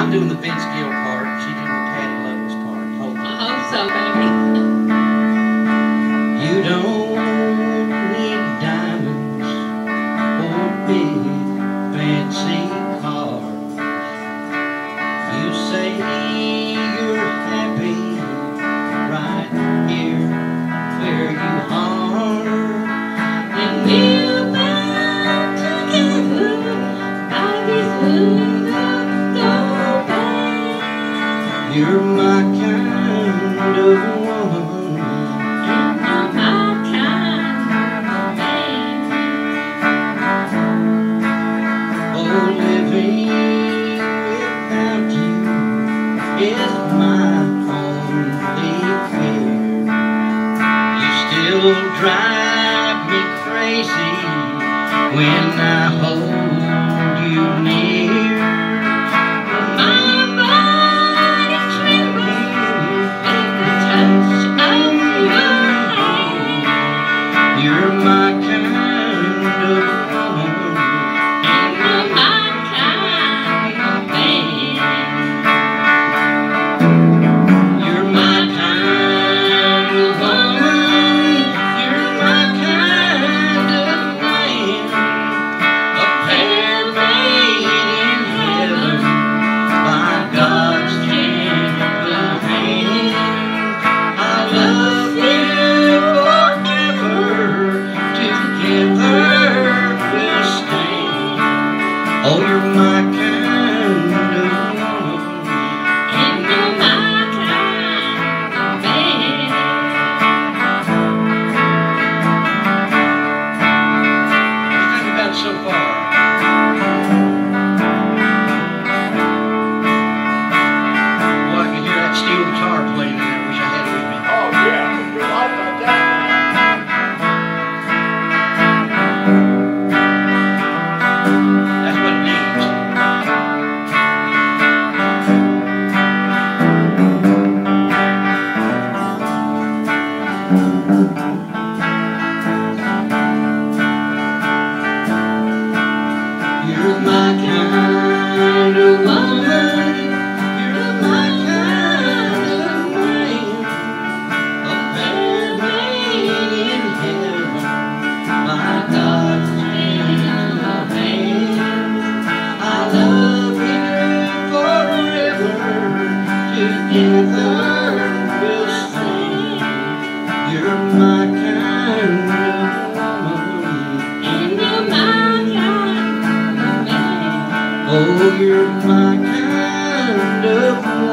I'm doing the Vince Gill part. She's doing the Patty Loveless part. Hold on. I hope so, baby. You don't need diamonds or big fancy cars. You say you're happy right here where you are, And we're bound together by this love so bad. you're my kind of woman. And you're my kind of man. Oh, living without you is my only fear. You still drive me crazy when I hold you near. My body trembles with the touch of your hand. You're my kind of woman. And you're my kind of man. You're my kind of woman. You're my kind of man. A pair made in heaven by God's gentle hand. I love you forever. Together we'll stand. Oh, you're my kind of woman. And you're my kind of man. What do you think about it so far? Well, I can hear that steel guitar playing in there. I wish I had it with me. Oh, yeah, you're right about that. That's what it needs. You're my kind of woman. You're my kind of man. A pair made in heaven by God's gentle hand. I love you forever. Together we'll stand. You're my kind of woman. And you're my kind of man. Oh, you're my kind of woman.